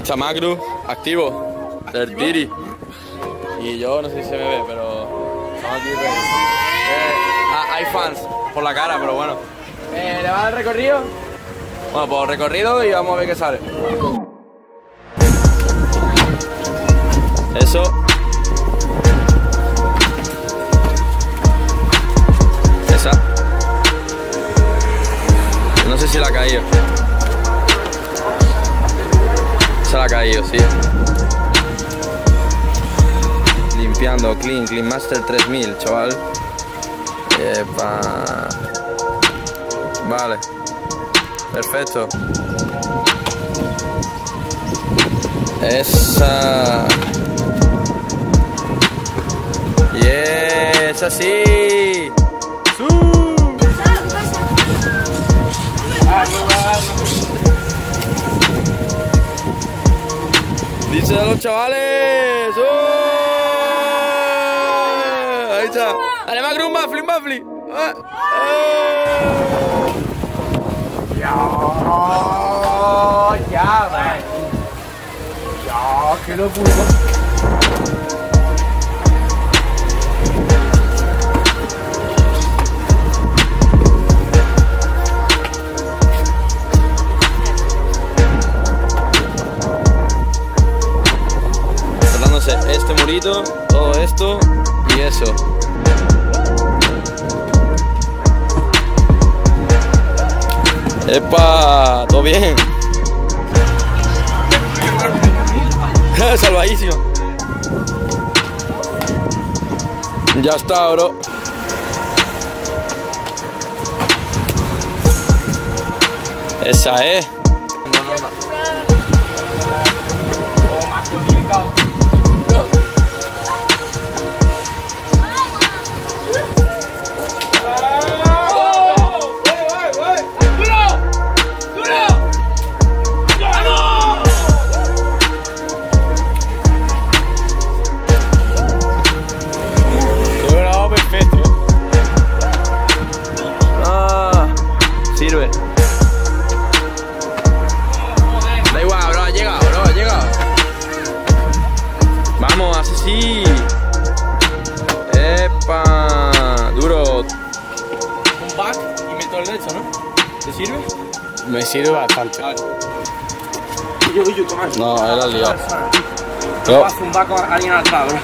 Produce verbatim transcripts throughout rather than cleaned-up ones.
Ahí está Macru, activo, del Tiri. Y yo no sé si se me ve, pero estamos aquí. Eh, hay fans por la cara, pero bueno. Eh, ¿Le va al recorrido? Bueno, pues recorrido y vamos a ver qué sale. Eso. Esa. No sé si la ha caído. Se la ha caído, sí. Limpiando, clean, clean master tres mil, chaval. Epa. Vale. Perfecto. Esa. Yes, así. ¡Su! Dice a los chavales. ¡Oh! Ahí está. Dale, Macru, un baffle, un baffle. ¡Ah! ¡Oh! Ya, ya, man. Ya, qué locura. Tratándose este murito, todo esto y eso. ¡Epa! ¿Todo bien? Salvadísimo. Ya está, bro. Esa es. No, no, no. Sirve. Da igual, bro, ha llegado, bro, ha llegado. Vamos, así sí. Epa, duro. Un back y meto el derecho, ¿no? ¿Te sirve? Me sirve bastante. Vale. Yo, yo, toma. No, era el liado. Yo hago un back a alguien atrás, bro.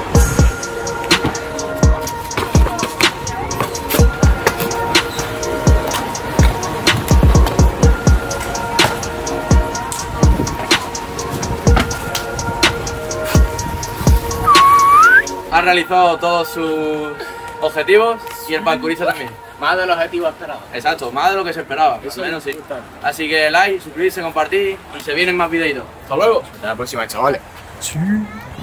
Ha realizado todos sus objetivos y el parkourista también. Más del objetivo esperado. Exacto, más de lo que se esperaba, al menos sí. Así que like, suscribirse, compartir y se vienen más videitos. Hasta luego. Hasta la próxima, chavales. Sí.